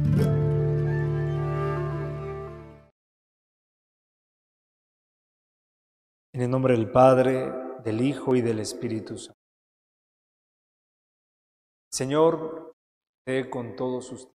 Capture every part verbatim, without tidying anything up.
En el nombre del Padre, del Hijo y del Espíritu Santo. Señor, esté con todos ustedes.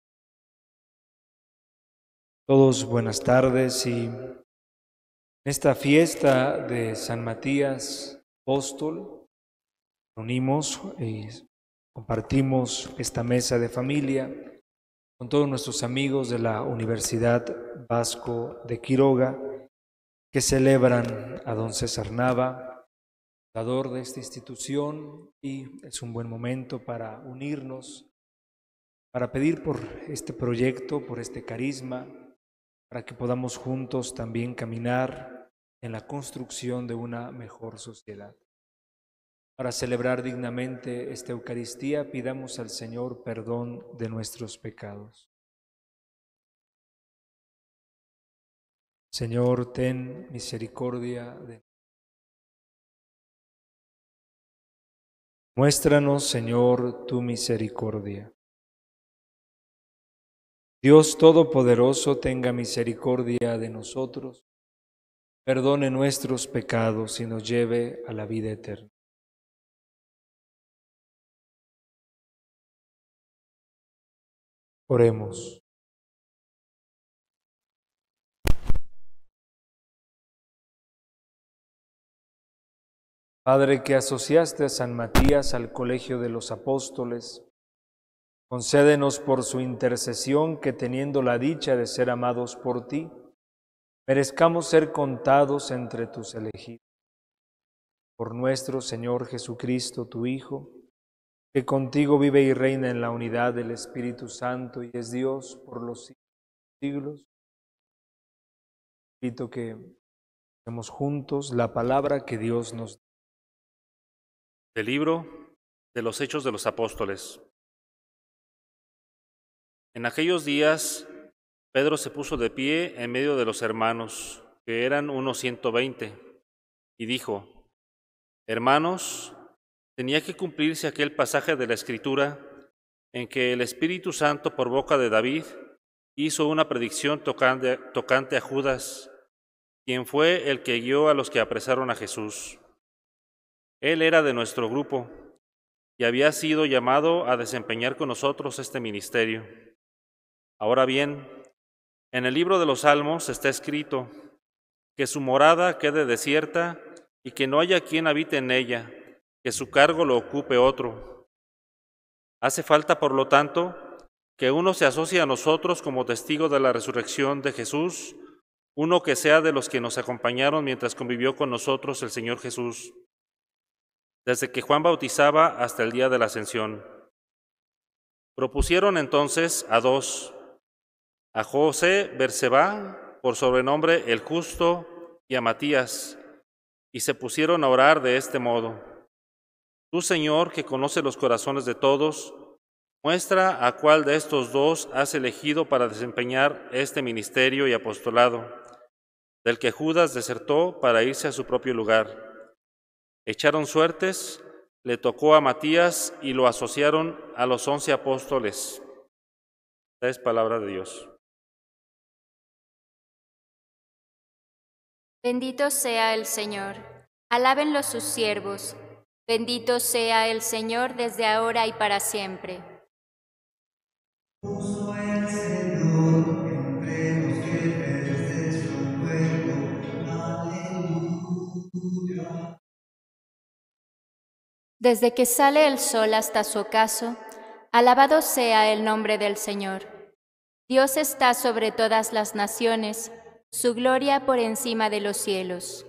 Todos buenas tardes, y en esta fiesta de San Matías Apóstol nos unimos y compartimos esta mesa de familia con todos nuestros amigos de la Universidad Vasco de Quiroga, que celebran a don César Nava, fundador de esta institución, y es un buen momento para unirnos, para pedir por este proyecto, por este carisma, para que podamos juntos también caminar en la construcción de una mejor sociedad. Para celebrar dignamente esta Eucaristía, pidamos al Señor perdón de nuestros pecados. Señor, ten misericordia de nosotros. Muéstranos, Señor, tu misericordia. Dios Todopoderoso, tenga misericordia de nosotros, perdone nuestros pecados y nos lleve a la vida eterna. Oremos. Padre, que asociaste a San Matías al colegio de los apóstoles, concédenos por su intercesión que, teniendo la dicha de ser amados por ti, merezcamos ser contados entre tus elegidos. Por nuestro Señor Jesucristo, tu Hijo, que contigo vive y reina en la unidad del Espíritu Santo y es Dios por los siglos de los siglos. Invito que estemos juntos la palabra que Dios nos da. Del libro de los Hechos de los Apóstoles. En aquellos días, Pedro se puso de pie en medio de los hermanos, que eran unos ciento veinte, y dijo: Hermanos, tenía que cumplirse aquel pasaje de la Escritura en que el Espíritu Santo, por boca de David, hizo una predicción tocante, tocante a Judas, quien fue el que guió a los que apresaron a Jesús. Él era de nuestro grupo y había sido llamado a desempeñar con nosotros este ministerio. Ahora bien, en el libro de los Salmos está escrito: que su morada quede desierta y que no haya quien habite en ella, que su cargo lo ocupe otro. Hace falta, por lo tanto, que uno se asocie a nosotros como testigo de la resurrección de Jesús, uno que sea de los que nos acompañaron mientras convivió con nosotros el Señor Jesús, desde que Juan bautizaba hasta el día de la ascensión. Propusieron entonces a dos, a José Berseba, por sobrenombre el Justo, y a Matías, y se pusieron a orar de este modo: Tú, Señor, que conoce los corazones de todos, muestra a cuál de estos dos has elegido para desempeñar este ministerio y apostolado, del que Judas desertó para irse a su propio lugar. Echaron suertes, le tocó a Matías y lo asociaron a los once apóstoles. Esta es palabra de Dios. Bendito sea el Señor. Alábenlo sus siervos. Bendito sea el Señor desde ahora y para siempre. Puso el Señor entre los jefes de su pueblo. Aleluya. Desde que sale el sol hasta su ocaso, alabado sea el nombre del Señor. Dios está sobre todas las naciones, su gloria por encima de los cielos.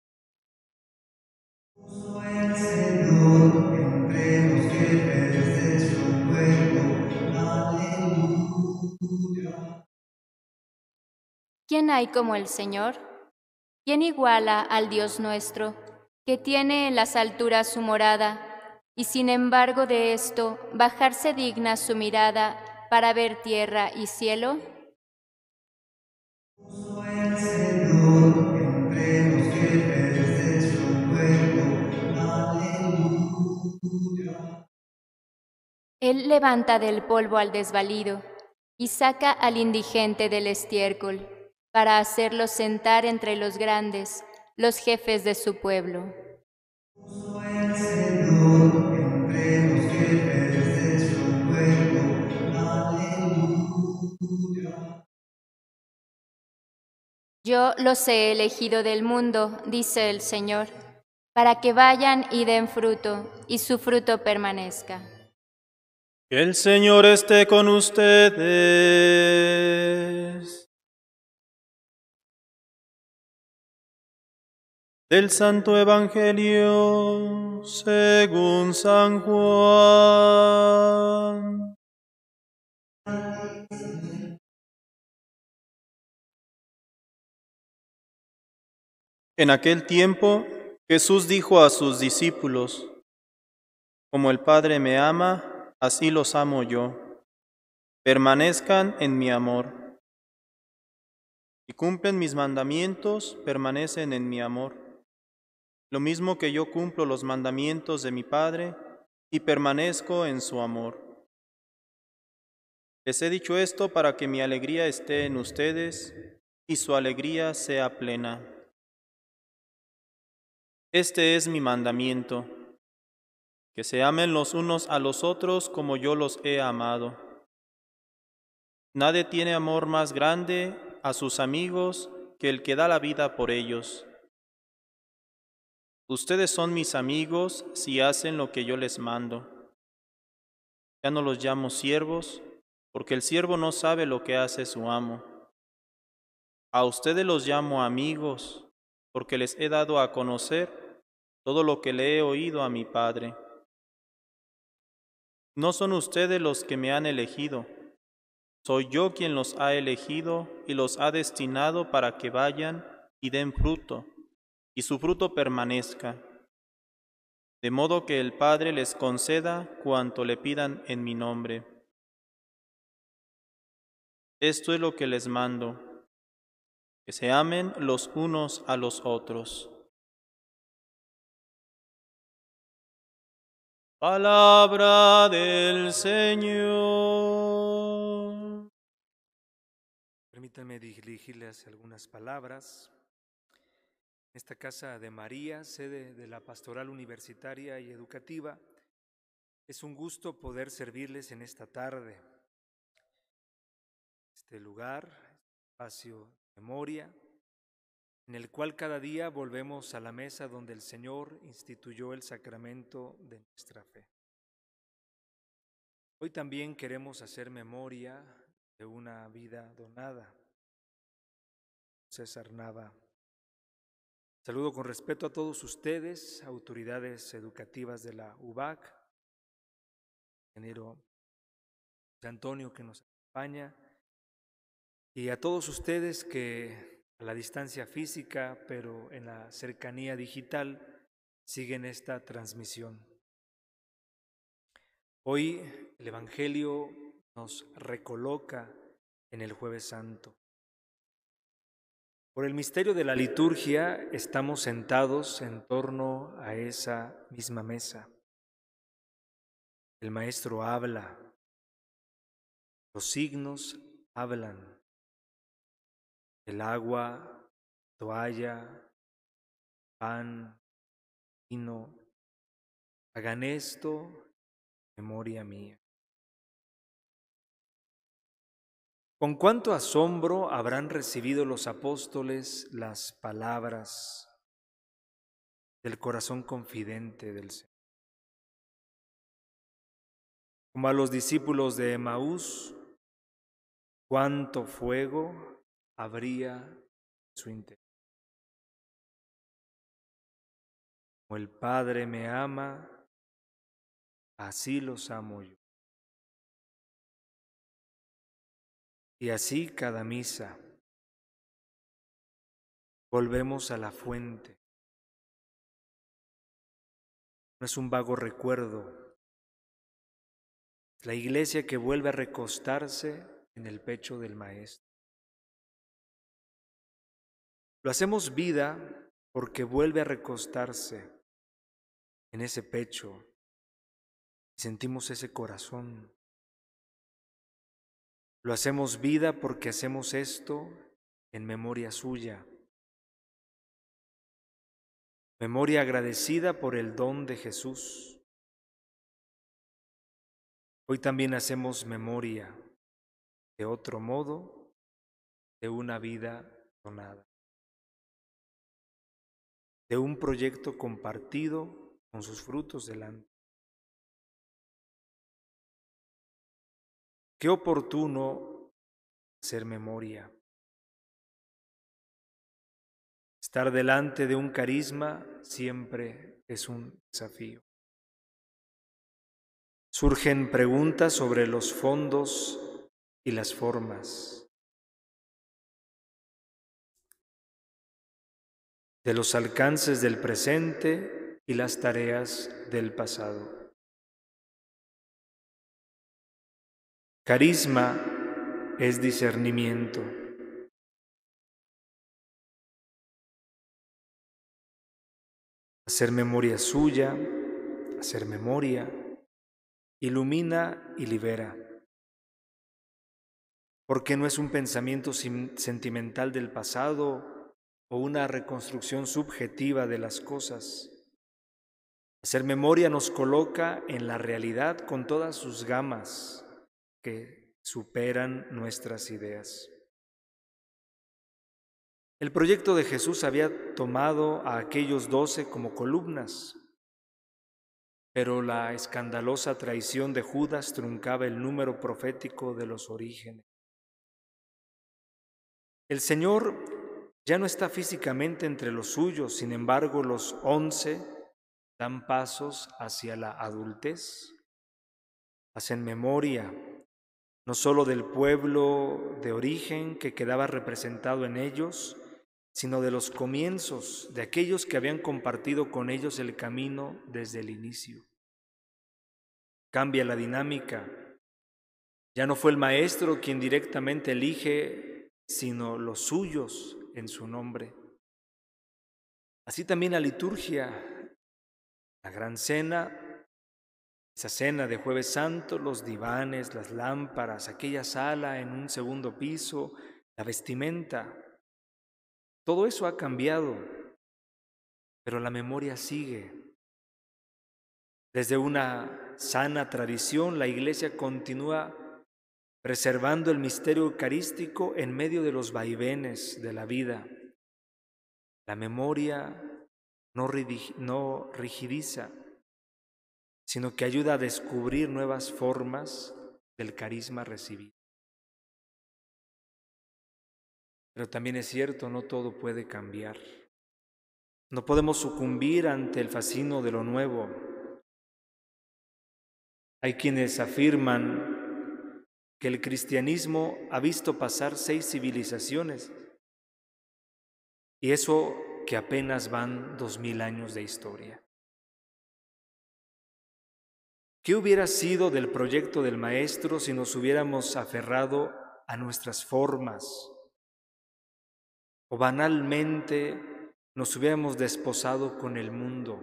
Puso el Señor entre los jefes de su pueblo. Aleluya. ¿Quién hay como el Señor? ¿Quién iguala al Dios nuestro, que tiene en las alturas su morada, y sin embargo de esto bajarse digna su mirada para ver tierra y cielo? Puso el Señor entre los jefes de su pueblo. Aleluya. Él levanta del polvo al desvalido y saca al indigente del estiércol, para hacerlo sentar entre los grandes, los jefes de su pueblo. Puso el Señor entre los jefes de su pueblo. Aleluya. Yo los he elegido del mundo, dice el Señor, para que vayan y den fruto, y su fruto permanezca. Que el Señor esté con ustedes. Del Santo Evangelio según San Juan. En aquel tiempo, Jesús dijo a sus discípulos: Como el Padre me ama, así los amo yo. Permanezcan en mi amor. Si cumplen mis mandamientos, permanecen en mi amor. Lo mismo que yo cumplo los mandamientos de mi Padre y permanezco en su amor. Les he dicho esto para que mi alegría esté en ustedes y su alegría sea plena. Este es mi mandamiento, que se amen los unos a los otros como yo los he amado. Nadie tiene amor más grande a sus amigos que el que da la vida por ellos. Ustedes son mis amigos si hacen lo que yo les mando. Ya no los llamo siervos, porque el siervo no sabe lo que hace su amo. A ustedes los llamo amigos, porque les he dado a conocer todo lo que le he oído a mi Padre. No son ustedes los que me han elegido, soy yo quien los ha elegido y los ha destinado para que vayan y den fruto, y su fruto permanezca, de modo que el Padre les conceda cuanto le pidan en mi nombre. Esto es lo que les mando, que se amen los unos a los otros. Palabra del Señor. Permítanme dirigirles algunas palabras. Esta casa de María, sede de la Pastoral Universitaria y Educativa, es un gusto poder servirles en esta tarde. Este lugar, espacio de memoria, en el cual cada día volvemos a la mesa donde el Señor instituyó el sacramento de nuestra fe. Hoy también queremos hacer memoria de una vida donada. César Nava. Saludo con respeto a todos ustedes, autoridades educativas de la U B A C, ingeniero José Antonio que nos acompaña, y a todos ustedes que a la distancia física, pero en la cercanía digital, siguen esta transmisión. Hoy el Evangelio nos recoloca en el Jueves Santo. Por el misterio de la liturgia estamos sentados en torno a esa misma mesa. El Maestro habla, los signos hablan, el agua, toalla, pan, vino, hagan esto en memoria mía. Con cuánto asombro habrán recibido los apóstoles las palabras del corazón confidente del Señor. Como a los discípulos de Emaús, cuánto fuego habría en su interior. Como el Padre me ama, así los amo yo. Y así cada misa. Volvemos a la fuente. No es un vago recuerdo. Es la iglesia que vuelve a recostarse en el pecho del Maestro. Lo hacemos vida porque vuelve a recostarse en ese pecho y sentimos ese corazón. Lo hacemos vida porque hacemos esto en memoria suya. Memoria agradecida por el don de Jesús. Hoy también hacemos memoria, de otro modo, de una vida donada, de un proyecto compartido con sus frutos delante. Qué oportuno hacer memoria. Estar delante de un carisma siempre es un desafío. Surgen preguntas sobre los fondos y las formas, de los alcances del presente y las tareas del pasado. Carisma es discernimiento. Hacer memoria suya, hacer memoria, ilumina y libera, porque no es un pensamiento sentimental del pasado o una reconstrucción subjetiva de las cosas. Hacer memoria nos coloca en la realidad con todas sus gamas que superan nuestras ideas. El proyecto de Jesús había tomado a aquellos doce como columnas, pero la escandalosa traición de Judas truncaba el número profético de los orígenes. El Señor ya no está físicamente entre los suyos, sin embargo, los once dan pasos hacia la adultez, hacen memoria no solo del pueblo de origen que quedaba representado en ellos, sino de los comienzos, de aquellos que habían compartido con ellos el camino desde el inicio. Cambia la dinámica. Ya no fue el maestro quien directamente elige, sino los suyos en su nombre. Así también la liturgia, la gran cena, esa cena de Jueves Santo, los divanes, las lámparas, aquella sala en un segundo piso, la vestimenta, todo eso ha cambiado, pero la memoria sigue. Desde una sana tradición, la Iglesia continúa preservando el misterio eucarístico en medio de los vaivenes de la vida. La memoria no, no rigidiza, sino que ayuda a descubrir nuevas formas del carisma recibido. Pero también es cierto, no todo puede cambiar. No podemos sucumbir ante el fascino de lo nuevo. Hay quienes afirman que el cristianismo ha visto pasar seis civilizaciones, y eso que apenas van dos mil años de historia. ¿Qué hubiera sido del proyecto del Maestro si nos hubiéramos aferrado a nuestras formas o banalmente nos hubiéramos desposado con el mundo?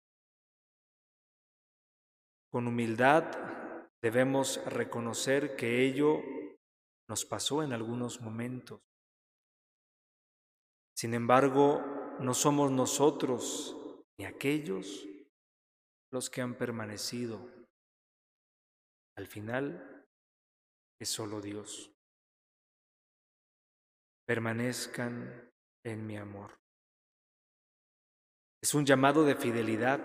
Con humildad debemos reconocer que ello nos pasó en algunos momentos. Sin embargo, no somos nosotros ni aquellos los que han permanecido. Al final es solo Dios. Permanezcan en mi amor. Es un llamado de fidelidad.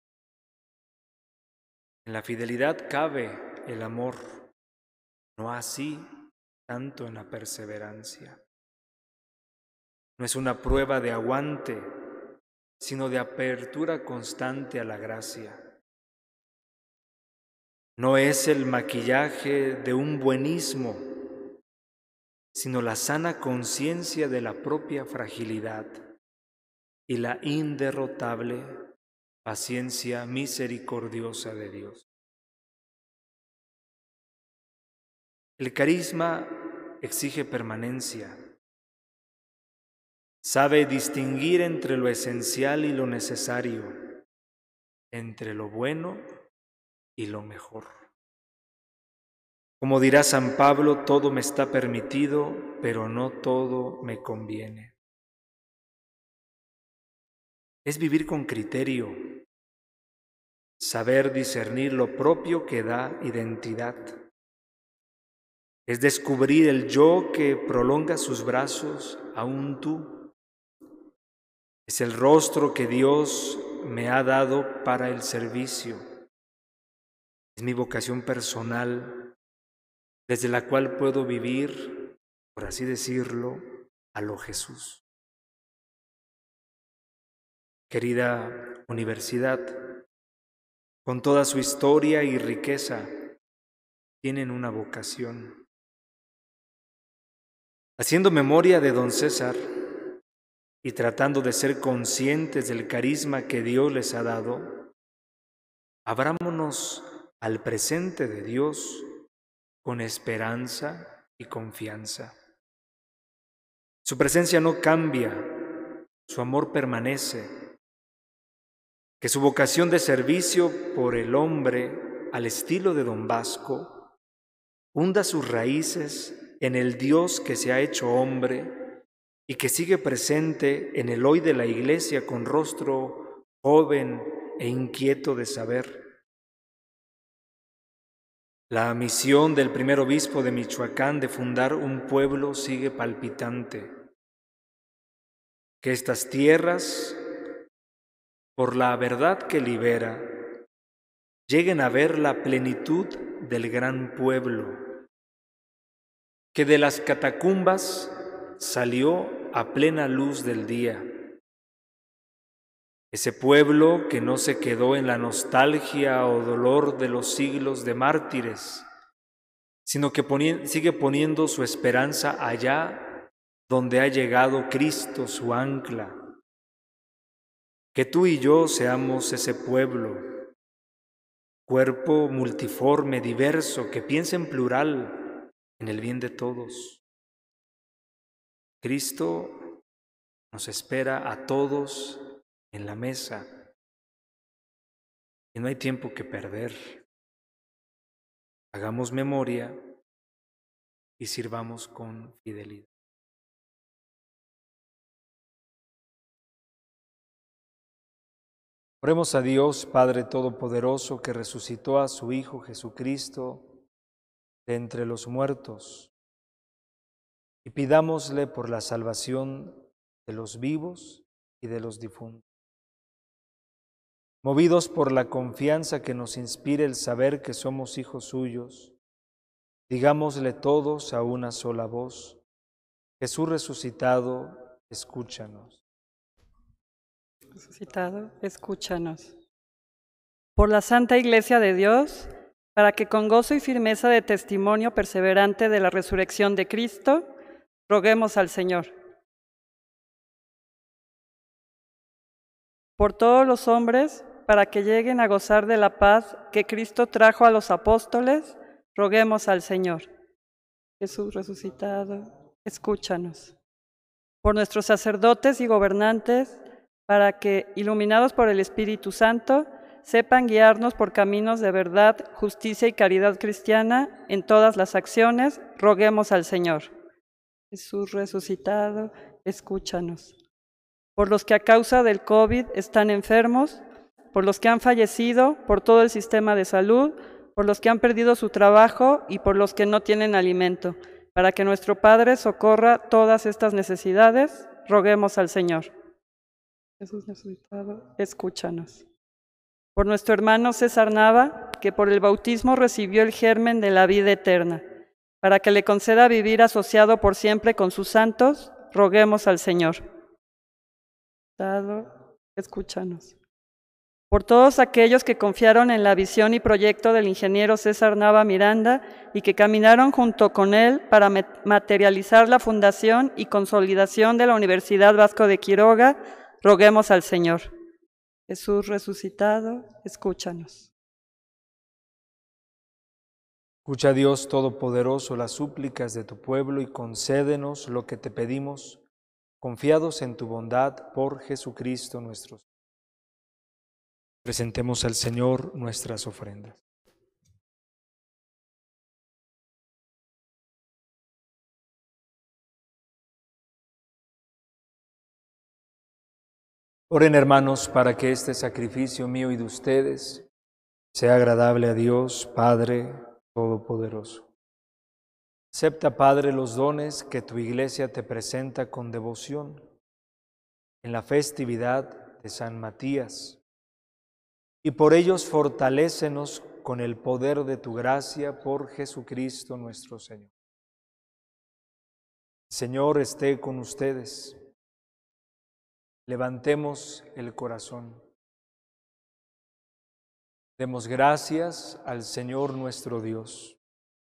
En la fidelidad cabe el amor, no así tanto en la perseverancia. No es una prueba de aguante, sino de apertura constante a la gracia. No es el maquillaje de un buenismo, sino la sana conciencia de la propia fragilidad y la inderrotable paciencia misericordiosa de Dios. El carisma exige permanencia. Sabe distinguir entre lo esencial y lo necesario, entre lo bueno y lo mejor. Como dirá San Pablo, todo me está permitido, pero no todo me conviene. Es vivir con criterio, saber discernir lo propio que da identidad. Es descubrir el yo que prolonga sus brazos a un tú. Es el rostro que Dios me ha dado para el servicio. Es mi vocación personal, desde la cual puedo vivir, por así decirlo, a lo Jesús. Querida universidad, con toda su historia y riqueza, tienen una vocación. Haciendo memoria de don César y tratando de ser conscientes del carisma que Dios les ha dado, abrámonos al presente de Dios con esperanza y confianza. Su presencia no cambia, su amor permanece. Que su vocación de servicio por el hombre, al estilo de don Vasco, hunda sus raíces en el Dios que se ha hecho hombre y que sigue presente en el hoy de la Iglesia con rostro joven e inquieto de saber. La misión del primer obispo de Michoacán de fundar un pueblo sigue palpitante. Que estas tierras, por la verdad que libera, lleguen a ver la plenitud del gran pueblo, que de las catacumbas salió a plena luz del día. Ese pueblo que no se quedó en la nostalgia o dolor de los siglos de mártires, sino que poni- sigue poniendo su esperanza allá donde ha llegado Cristo, su ancla. Que tú y yo seamos ese pueblo, cuerpo multiforme, diverso, que piensa en plural, en el bien de todos. Cristo nos espera a todos en la mesa y no hay tiempo que perder. Hagamos memoria y sirvamos con fidelidad. Oremos a Dios, Padre Todopoderoso, que resucitó a su Hijo Jesucristo de entre los muertos, y pidámosle por la salvación de los vivos y de los difuntos. Movidos por la confianza que nos inspira el saber que somos hijos suyos, digámosle todos a una sola voz: Jesús resucitado, escúchanos. Resucitado, escúchanos. Por la Santa Iglesia de Dios, para que con gozo y firmeza de testimonio perseverante de la resurrección de Cristo, roguemos al Señor. Por todos los hombres, para que lleguen a gozar de la paz que Cristo trajo a los apóstoles, roguemos al Señor. Jesús resucitado, escúchanos. Por nuestros sacerdotes y gobernantes, para que, iluminados por el Espíritu Santo, sepan guiarnos por caminos de verdad, justicia y caridad cristiana en todas las acciones, roguemos al Señor. Jesús resucitado, escúchanos. Por los que a causa del COVID están enfermos, por los que han fallecido, por todo el sistema de salud, por los que han perdido su trabajo y por los que no tienen alimento, para que nuestro Padre socorra todas estas necesidades, roguemos al Señor. Jesús resucitado, escúchanos. Por nuestro hermano César Nava, que por el bautismo recibió el germen de la vida eterna, para que le conceda vivir asociado por siempre con sus santos, roguemos al Señor. Escúchanos. Por todos aquellos que confiaron en la visión y proyecto del ingeniero César Nava Miranda y que caminaron junto con él para materializar la fundación y consolidación de la Universidad Vasco de Quiroga, roguemos al Señor. Jesús resucitado, escúchanos. Escucha, Dios Todopoderoso, las súplicas de tu pueblo y concédenos lo que te pedimos, confiados en tu bondad por Jesucristo nuestro Señor. Presentemos al Señor nuestras ofrendas. Oren, hermanos, para que este sacrificio mío y de ustedes sea agradable a Dios, Padre Todopoderoso. Acepta, Padre, los dones que tu Iglesia te presenta con devoción en la festividad de San Matías, y por ellos fortalécenos con el poder de tu gracia por Jesucristo nuestro Señor. El Señor esté con ustedes. Levantemos el corazón. Demos gracias al Señor nuestro Dios.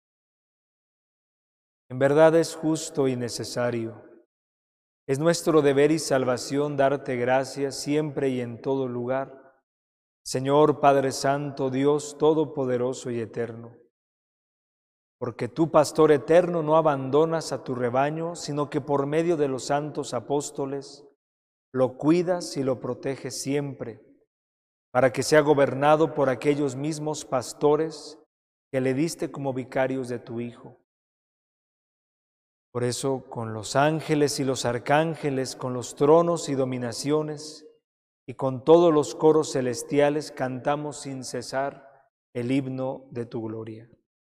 En verdad es justo y necesario. Es nuestro deber y salvación darte gracias siempre y en todo lugar, Señor Padre Santo, Dios Todopoderoso y Eterno. Porque tú, Pastor eterno, no abandonas a tu rebaño, sino que por medio de los santos apóstoles lo cuidas y lo proteges siempre, para que sea gobernado por aquellos mismos pastores que le diste como vicarios de tu Hijo. Por eso, con los ángeles y los arcángeles, con los tronos y dominaciones, y con todos los coros celestiales, cantamos sin cesar el himno de tu gloria.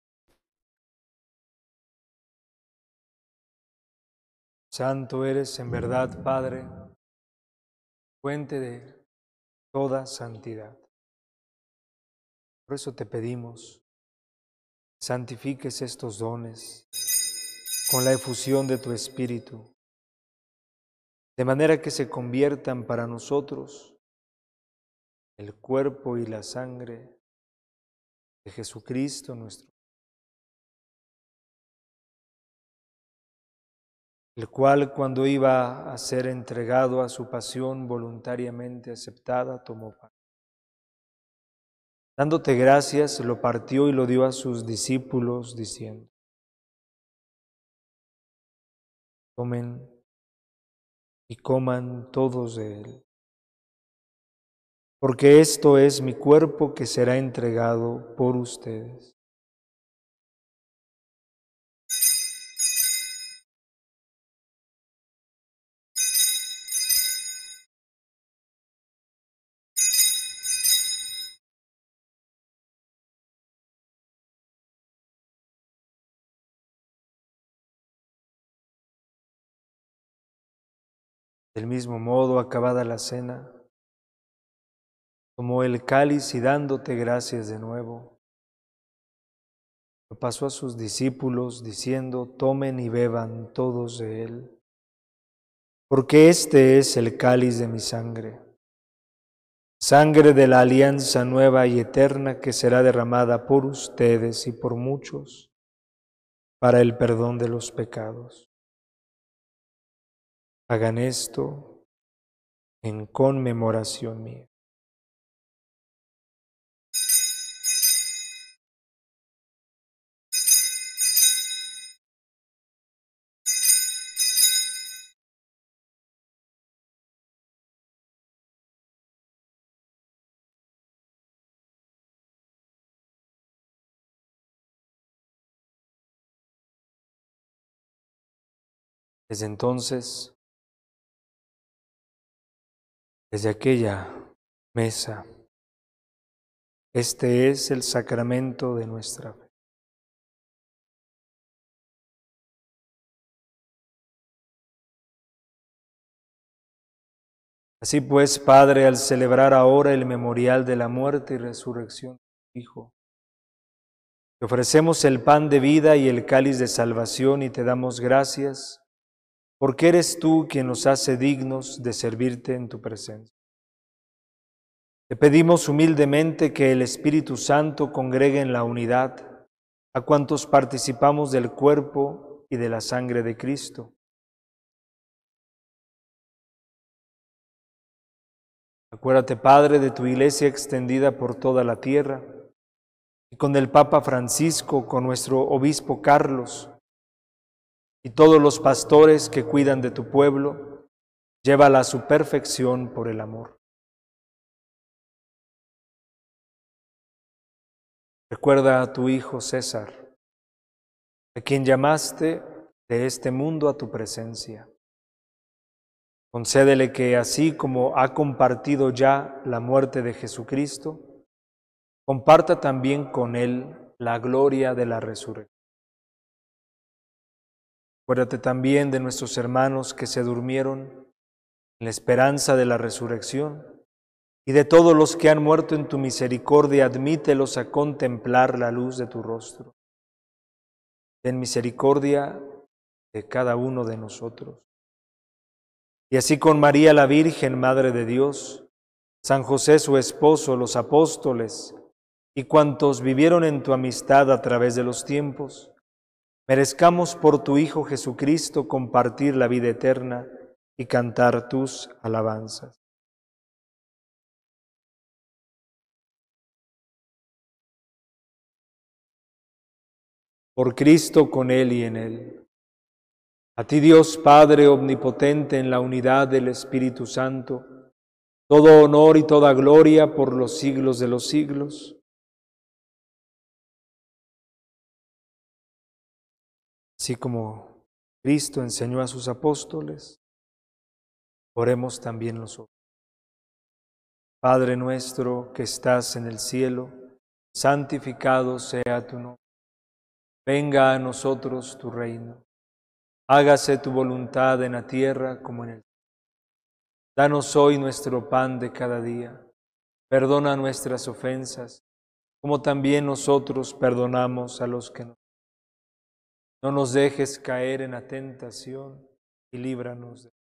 Santo eres en verdad, Padre, fuente de toda santidad. Por eso te pedimos, santifiques estos dones con la efusión de tu Espíritu, de manera que se conviertan para nosotros el cuerpo y la sangre de Jesucristo nuestro, el cual, cuando iba a ser entregado a su pasión voluntariamente aceptada, tomó pan. Dándote gracias, lo partió y lo dio a sus discípulos, diciendo: tomen y coman todos de él, porque esto es mi cuerpo que será entregado por ustedes. Del mismo modo, acabada la cena, tomó el cáliz y dándote gracias de nuevo, lo pasó a sus discípulos diciendo: tomen y beban todos de él, porque este es el cáliz de mi sangre, sangre de la alianza nueva y eterna que será derramada por ustedes y por muchos para el perdón de los pecados. Hagan esto en conmemoración mía. Desde entonces, desde aquella mesa, este es el sacramento de nuestra fe. Así pues, Padre, al celebrar ahora el memorial de la muerte y resurrección de tu Hijo, te ofrecemos el pan de vida y el cáliz de salvación y te damos gracias, porque eres tú quien nos hace dignos de servirte en tu presencia. Te pedimos humildemente que el Espíritu Santo congregue en la unidad a cuantos participamos del cuerpo y de la sangre de Cristo. Acuérdate, Padre, de tu Iglesia extendida por toda la tierra, y con el Papa Francisco, con nuestro Obispo Carlos, y todos los pastores que cuidan de tu pueblo, llévala a su perfección por el amor. Recuerda a tu Hijo César, a quien llamaste de este mundo a tu presencia. Concédele que, así como ha compartido ya la muerte de Jesucristo, comparta también con Él la gloria de la resurrección. Acuérdate también de nuestros hermanos que se durmieron en la esperanza de la resurrección, y de todos los que han muerto en tu misericordia, admítelos a contemplar la luz de tu rostro. Ten misericordia de cada uno de nosotros. Y así con María la Virgen, Madre de Dios, San José su esposo, los apóstoles y cuantos vivieron en tu amistad a través de los tiempos, merezcamos por tu Hijo Jesucristo compartir la vida eterna y cantar tus alabanzas. Por Cristo, con Él y en Él. A ti, Dios Padre omnipotente, en la unidad del Espíritu Santo, todo honor y toda gloria por los siglos de los siglos. Así como Cristo enseñó a sus apóstoles, oremos también nosotros. Padre nuestro que estás en el cielo, santificado sea tu nombre. Venga a nosotros tu reino. Hágase tu voluntad en la tierra como en el cielo. Danos hoy nuestro pan de cada día. Perdona nuestras ofensas, como también nosotros perdonamos a los que nos ofenden. No nos dejes caer en la tentación y líbranos de...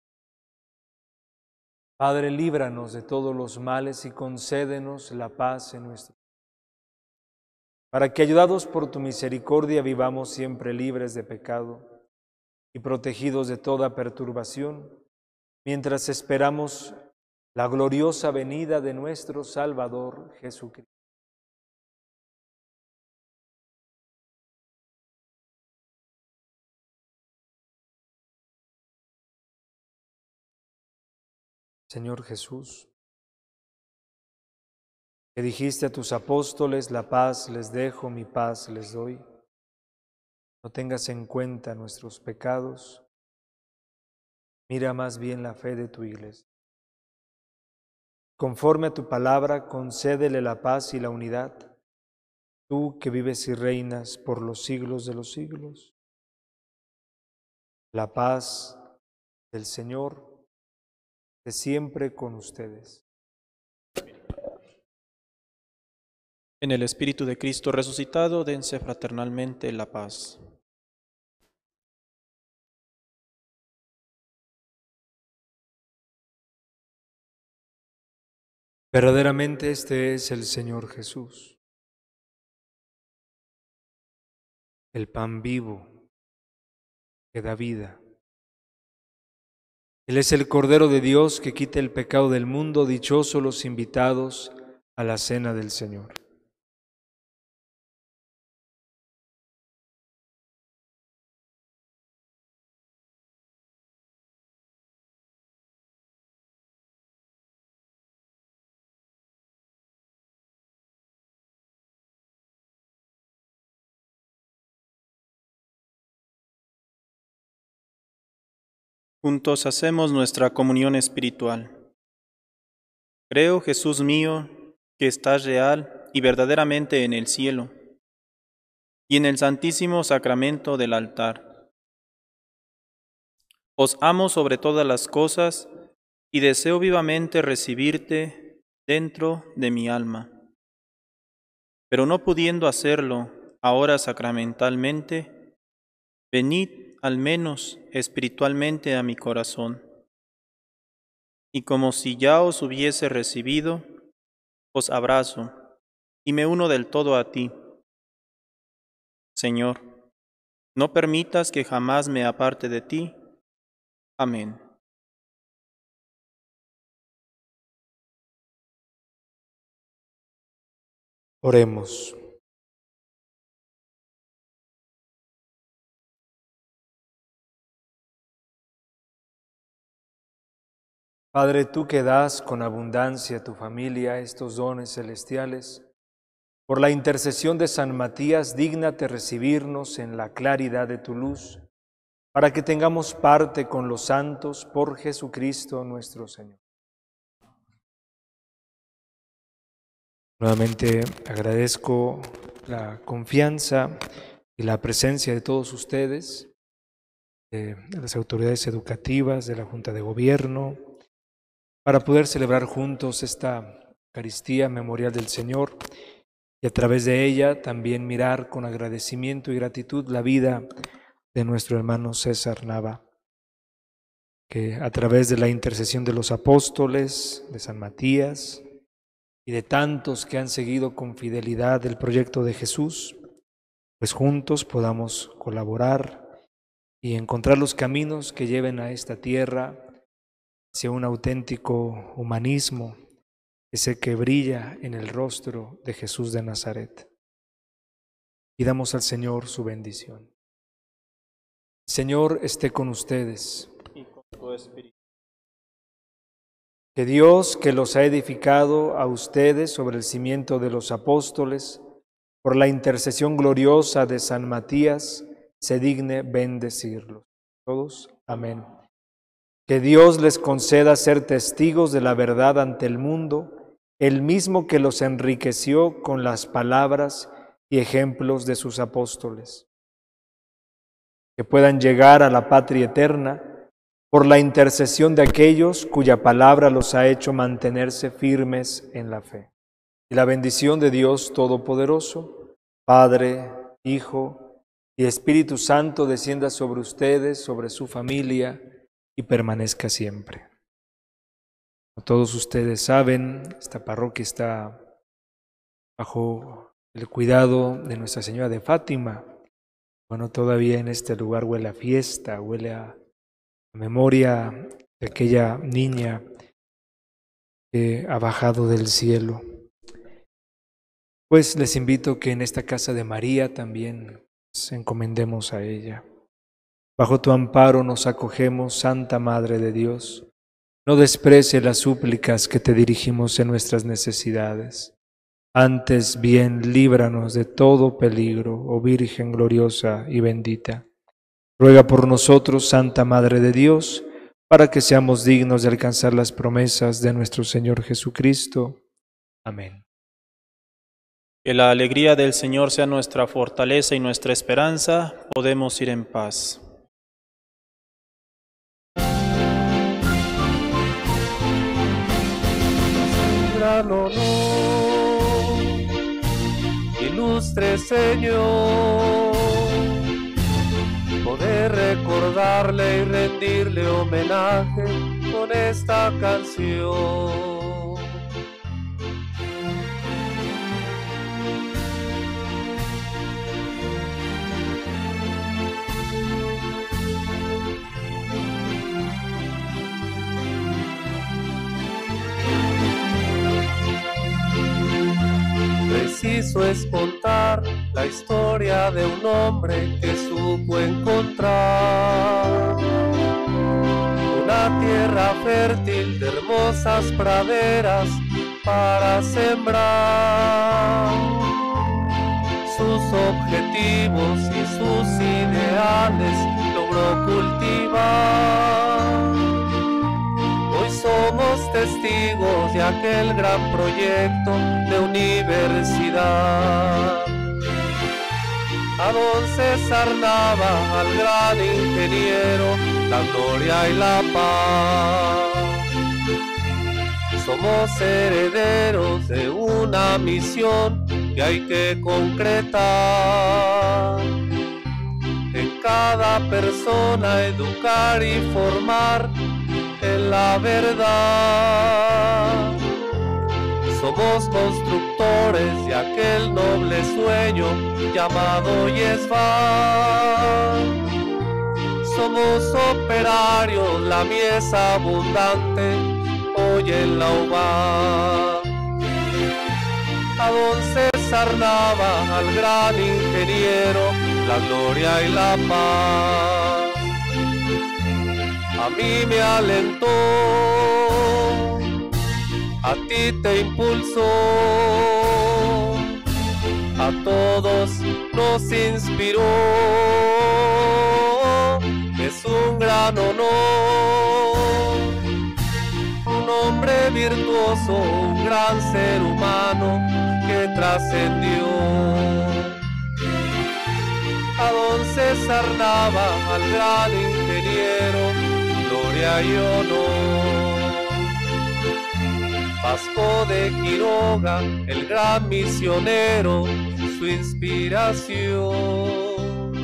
Padre, líbranos de todos los males y concédenos la paz en nuestro... para que, ayudados por tu misericordia, vivamos siempre libres de pecado y protegidos de toda perturbación, mientras esperamos la gloriosa venida de nuestro Salvador Jesucristo. Señor Jesús, que dijiste a tus apóstoles, la paz les dejo, mi paz les doy. No tengas en cuenta nuestros pecados, mira más bien la fe de tu iglesia. Conforme a tu palabra, concédele la paz y la unidad, tú que vives y reinas por los siglos de los siglos. La paz del Señor esté siempre con ustedes. En el Espíritu de Cristo resucitado, dense fraternalmente la paz. Verdaderamente este es el Señor Jesús, el pan vivo que da vida. Él es el Cordero de Dios que quita el pecado del mundo. Dichosos los invitados a la cena del Señor. Juntos hacemos nuestra comunión espiritual. Creo, Jesús mío, que estás real y verdaderamente en el cielo y en el santísimo sacramento del altar. Os amo sobre todas las cosas y deseo vivamente recibirte dentro de mi alma. Pero no pudiendo hacerlo ahora sacramentalmente, venid al menos espiritualmente a mi corazón. Y como si ya os hubiese recibido, os abrazo y me uno del todo a ti. Señor, no permitas que jamás me aparte de ti. Amén. Oremos. Padre, tú que das con abundancia a tu familia estos dones celestiales, por la intercesión de San Matías, dígnate recibirnos en la claridad de tu luz, para que tengamos parte con los santos por Jesucristo nuestro Señor. Nuevamente agradezco la confianza y la presencia de todos ustedes, de las autoridades educativas, de la Junta de Gobierno, para poder celebrar juntos esta Eucaristía memorial del Señor y a través de ella también mirar con agradecimiento y gratitud la vida de nuestro hermano César Nava, que a través de la intercesión de los apóstoles, de San Matías y de tantos que han seguido con fidelidad el proyecto de Jesús, pues juntos podamos colaborar y encontrar los caminos que lleven a esta tierra hacia un auténtico humanismo, ese que brilla en el rostro de Jesús de Nazaret. Pidamos al Señor su bendición. El Señor esté con ustedes. Y con tu espíritu. Que Dios, que los ha edificado a ustedes sobre el cimiento de los apóstoles, por la intercesión gloriosa de San Matías, se digne bendecirlos. Todos, amén. Que Dios les conceda ser testigos de la verdad ante el mundo, el mismo que los enriqueció con las palabras y ejemplos de sus apóstoles. Que puedan llegar a la patria eterna por la intercesión de aquellos cuya palabra los ha hecho mantenerse firmes en la fe. Y la bendición de Dios Todopoderoso, Padre, Hijo y Espíritu Santo descienda sobre ustedes, sobre su familia y permanezca siempre. Como todos ustedes saben, esta parroquia está bajo el cuidado de Nuestra Señora de Fátima. Bueno, todavía en este lugar huele a fiesta, huele a memoria de aquella niña que ha bajado del cielo. Pues les invito que en esta casa de María también nos encomendemos a ella. Bajo tu amparo nos acogemos, Santa Madre de Dios. No desprecie las súplicas que te dirigimos en nuestras necesidades. Antes bien, líbranos de todo peligro, oh Virgen gloriosa y bendita. Ruega por nosotros, Santa Madre de Dios, para que seamos dignos de alcanzar las promesas de nuestro Señor Jesucristo. Amén. Que la alegría del Señor sea nuestra fortaleza y nuestra esperanza. Podemos ir en paz. Gran honor, ilustre Señor, poder recordarle y rendirle homenaje con esta canción. Preciso es contar la historia de un hombre que supo encontrar una tierra fértil de hermosas praderas para sembrar sus objetivos y sus ideales logró cultivar. Hoy somos testigos de aquel gran proyecto de universidad. A don César Nava, al gran ingeniero, la gloria y la paz. Somos herederos de una misión que hay que concretar. En cada persona educar y formar en la verdad. Somos constructores de aquel noble sueño llamado Yesval. Somos operarios, la mies abundante hoy en la U B A. A don César Nava, al gran ingeniero, la gloria y la paz. A mí me alentó, a ti te impulsó, a todos nos inspiró. es un gran honor. Un hombre virtuoso, un gran ser humano que trascendió. A don César Nava, al gran ingeniero, gloria y honor. Vasco de Quiroga, el gran misionero, su inspiración.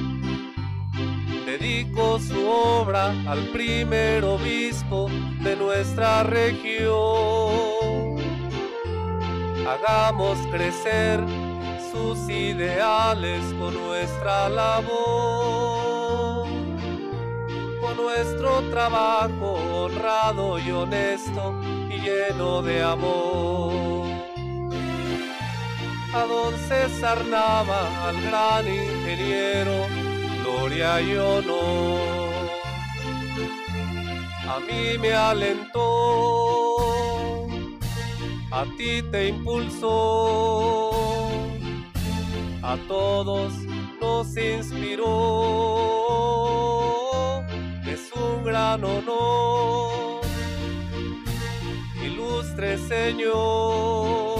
Dedico su obra al primer obispo de nuestra región. Hagamos crecer sus ideales con nuestra labor, con nuestro trabajo honrado y honesto y lleno de amor. A don César Nava, al gran ingeniero, gloria y honor. A mí me alentó, a ti te impulsó, a todos nos inspiró. Es un gran honor, ilustre Señor,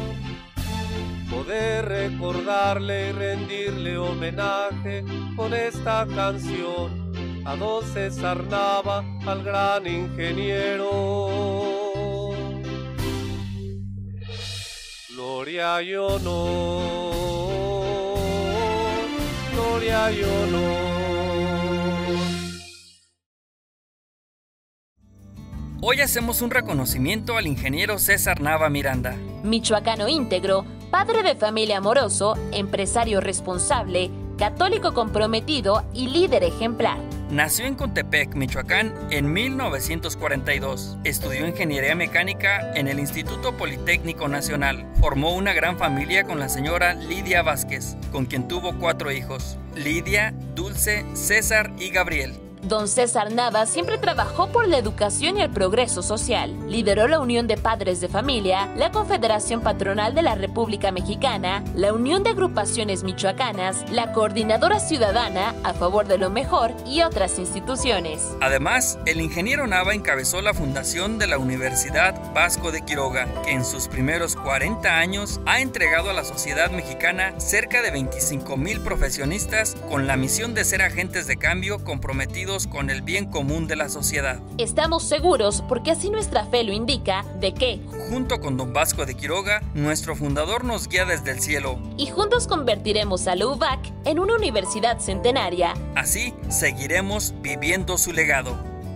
poder recordarle y rendirle homenaje con esta canción a don César Nava, al gran ingeniero. Gloria y honor, gloria y honor. Hoy hacemos un reconocimiento al ingeniero César Nava Miranda. Michoacano íntegro, padre de familia amoroso, empresario responsable, católico comprometido y líder ejemplar. Nació en Contepec, Michoacán, en mil novecientos cuarenta y dos. Estudió ingeniería mecánica en el Instituto Politécnico Nacional. Formó una gran familia con la señora Lidia Vázquez, con quien tuvo cuatro hijos: Lidia, Dulce, César y Gabriel. Don César Nava siempre trabajó por la educación y el progreso social. Lideró la Unión de Padres de Familia, la Confederación Patronal de la República Mexicana, la Unión de Agrupaciones Michoacanas, la Coordinadora Ciudadana a favor de lo mejor y otras instituciones. Además, el ingeniero Nava encabezó la fundación de la Universidad Vasco de Quiroga, que en sus primeros cuarenta años ha entregado a la sociedad mexicana cerca de veinticinco mil profesionistas con la misión de ser agentes de cambio comprometidos con el bien común de la sociedad. Estamos seguros, porque así nuestra fe lo indica, de que, junto con don Vasco de Quiroga, nuestro fundador nos guía desde el cielo. Y juntos convertiremos a la U V A C en una universidad centenaria. Así seguiremos viviendo su legado.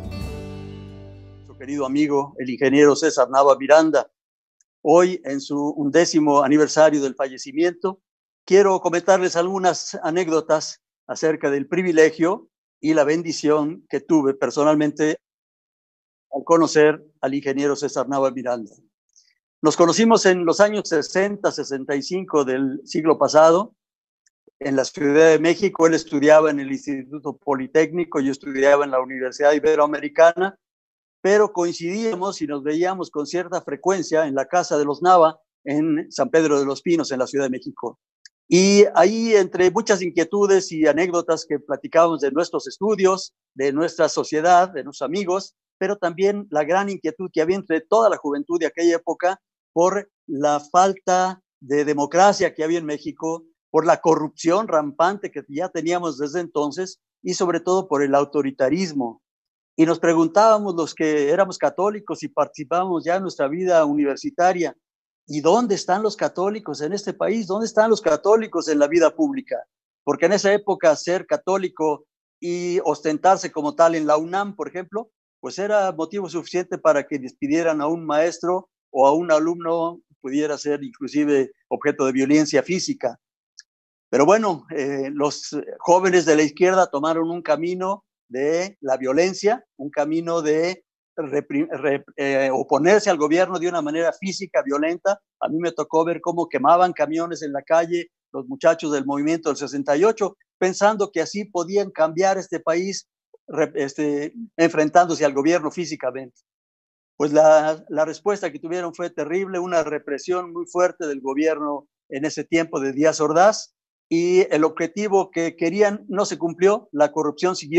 Nuestro querido amigo, el ingeniero César Nava Miranda, hoy en su undécimo aniversario del fallecimiento, quiero comentarles algunas anécdotas acerca del privilegio y la bendición que tuve personalmente al conocer al ingeniero César Nava Miranda. Nos conocimos en los años sesenta, sesenta y cinco del siglo pasado, en la Ciudad de México. Él estudiaba en el Instituto Politécnico, yo estudiaba en la Universidad Iberoamericana, pero coincidíamos y nos veíamos con cierta frecuencia en la casa de los Nava, en San Pedro de los Pinos, en la Ciudad de México. Y ahí, entre muchas inquietudes y anécdotas que platicábamos de nuestros estudios, de nuestra sociedad, de nuestros amigos, pero también la gran inquietud que había entre toda la juventud de aquella época por la falta de democracia que había en México, por la corrupción rampante que ya teníamos desde entonces y sobre todo por el autoritarismo. Y nos preguntábamos, los que éramos católicos y participábamos ya en nuestra vida universitaria, ¿y dónde están los católicos en este país? ¿Dónde están los católicos en la vida pública? Porque en esa época ser católico y ostentarse como tal en la UNAM, por ejemplo, pues era motivo suficiente para que despidieran a un maestro o a un alumno, pudiera ser inclusive objeto de violencia física. Pero bueno, eh, los jóvenes de la izquierda tomaron un camino de la violencia, un camino de Reprim, rep, eh, oponerse al gobierno de una manera física, violenta. A mí me tocó ver cómo quemaban camiones en la calle los muchachos del movimiento del sesenta y ocho, pensando que así podían cambiar este país, re, este, enfrentándose al gobierno físicamente. Pues la, la respuesta que tuvieron fue terrible, una represión muy fuerte del gobierno en ese tiempo de Díaz Ordaz, y el objetivo que querían no se cumplió, la corrupción siguió,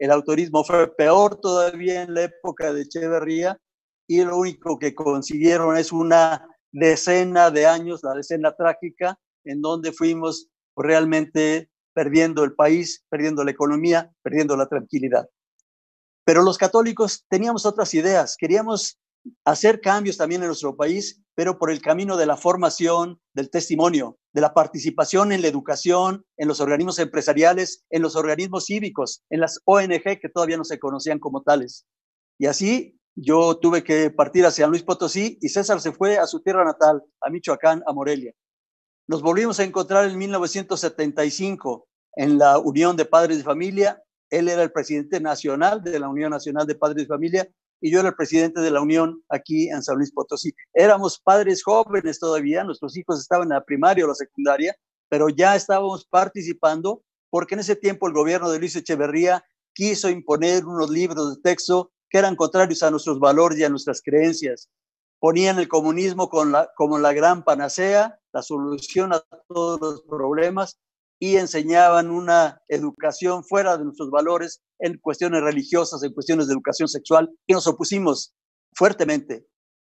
el autorismo fue peor todavía en la época de Echeverría, y lo único que consiguieron es una decena de años, la decena trágica, en donde fuimos realmente perdiendo el país, perdiendo la economía, perdiendo la tranquilidad. Pero los católicos teníamos otras ideas, queríamos hacer cambios también en nuestro país, pero por el camino de la formación, del testimonio, de la participación en la educación, en los organismos empresariales, en los organismos cívicos, en las O N G que todavía no se conocían como tales. Y así yo tuve que partir hacia San Luis Potosí y César se fue a su tierra natal, a Michoacán, a Morelia. Nos volvimos a encontrar en mil novecientos setenta y cinco en la Unión de Padres de Familia. Él era el presidente nacional de la Unión Nacional de Padres de Familia y yo era el presidente de la Unión aquí en San Luis Potosí. Éramos padres jóvenes todavía, nuestros hijos estaban en la primaria o la secundaria, pero ya estábamos participando porque en ese tiempo el gobierno de Luis Echeverría quiso imponer unos libros de texto que eran contrarios a nuestros valores y a nuestras creencias. Ponían el comunismo con la, como la gran panacea, la solución a todos los problemas, y enseñaban una educación fuera de nuestros valores en cuestiones religiosas, en cuestiones de educación sexual, y nos opusimos fuertemente,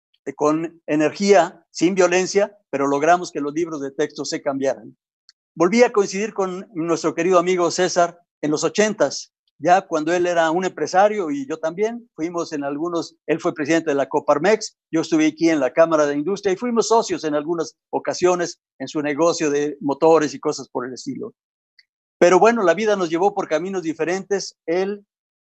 con energía, sin violencia, pero logramos que los libros de texto se cambiaran. Volví a coincidir con nuestro querido amigo César en los ochentas, ya cuando él era un empresario y yo también, fuimos en algunos, él fue presidente de la Coparmex, yo estuve aquí en la Cámara de Industria y fuimos socios en algunas ocasiones en su negocio de motores y cosas por el estilo. Pero bueno, la vida nos llevó por caminos diferentes. Él,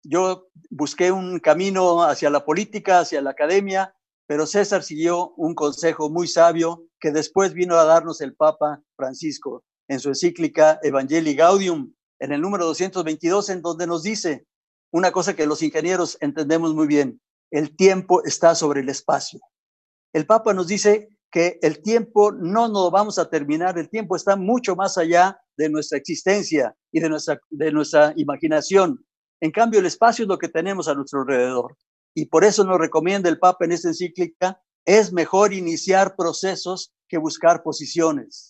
yo busqué un camino hacia la política, hacia la academia, pero César siguió un consejo muy sabio que después vino a darnos el Papa Francisco en su encíclica Evangelii Gaudium, en el número doscientos veintidós, en donde nos dice una cosa que los ingenieros entendemos muy bien: el tiempo está sobre el espacio. El Papa nos dice que el tiempo no nos vamos a terminar, el tiempo está mucho más allá de nuestra existencia y de nuestra, de nuestra imaginación. En cambio, el espacio es lo que tenemos a nuestro alrededor. Y por eso nos recomienda el Papa en esta encíclica: es mejor iniciar procesos que buscar posiciones.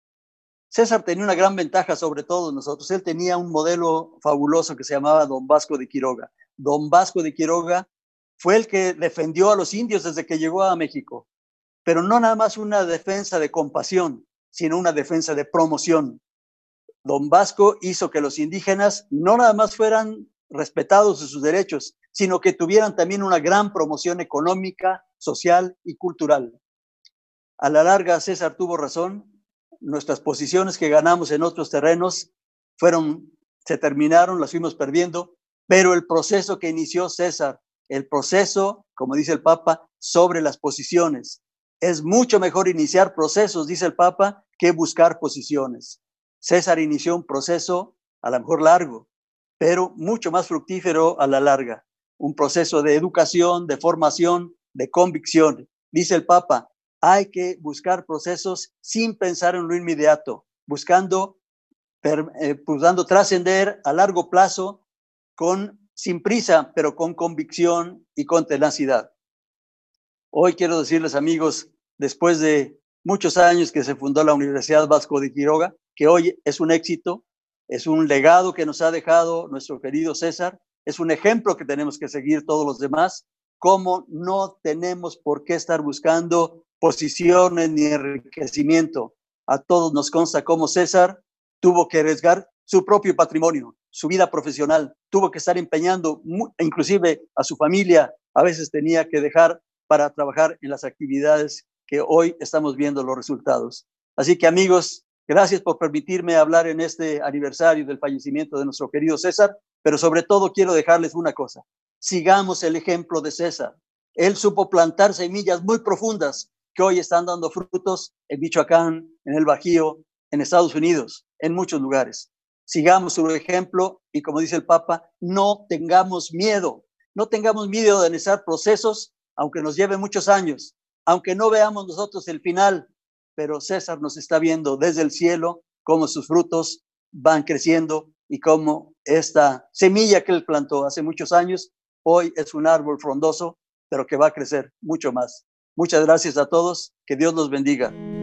César tenía una gran ventaja sobre todos nosotros. Él tenía un modelo fabuloso que se llamaba Don Vasco de Quiroga. Don Vasco de Quiroga fue el que defendió a los indios desde que llegó a México, pero no nada más una defensa de compasión, sino una defensa de promoción. Don Vasco hizo que los indígenas no nada más fueran respetados en sus derechos, sino que tuvieran también una gran promoción económica, social y cultural. A la larga, César tuvo razón. Nuestras posiciones que ganamos en otros terrenos fueron, se terminaron, las fuimos perdiendo, pero el proceso que inició César, el proceso, como dice el Papa, sobre las posiciones. Es mucho mejor iniciar procesos, dice el Papa, que buscar posiciones. César inició un proceso a lo mejor largo, pero mucho más fructífero a la larga. Un proceso de educación, de formación, de convicción. Dice el Papa, hay que buscar procesos sin pensar en lo inmediato, buscando, eh, buscando trascender a largo plazo, con, sin prisa, pero con convicción y con tenacidad. Hoy quiero decirles, amigos, después de muchos años que se fundó la Universidad Vasco de Quiroga, que hoy es un éxito, es un legado que nos ha dejado nuestro querido César, es un ejemplo que tenemos que seguir todos los demás, cómo no tenemos por qué estar buscando posiciones ni enriquecimiento. A todos nos consta cómo César tuvo que arriesgar su propio patrimonio, su vida profesional, tuvo que estar empeñando, inclusive a su familia, a veces tenía que dejar para trabajar en las actividades que hoy estamos viendo los resultados. Así que, amigos, gracias por permitirme hablar en este aniversario del fallecimiento de nuestro querido César, pero sobre todo quiero dejarles una cosa: sigamos el ejemplo de César. Él supo plantar semillas muy profundas que hoy están dando frutos en Michoacán, en el Bajío, en Estados Unidos, en muchos lugares. Sigamos su ejemplo y, como dice el Papa, no tengamos miedo, no tengamos miedo de iniciar procesos, aunque nos lleve muchos años, aunque no veamos nosotros el final, pero César nos está viendo desde el cielo cómo sus frutos van creciendo y cómo esta semilla que él plantó hace muchos años, hoy es un árbol frondoso, pero que va a crecer mucho más. Muchas gracias a todos, que Dios los bendiga.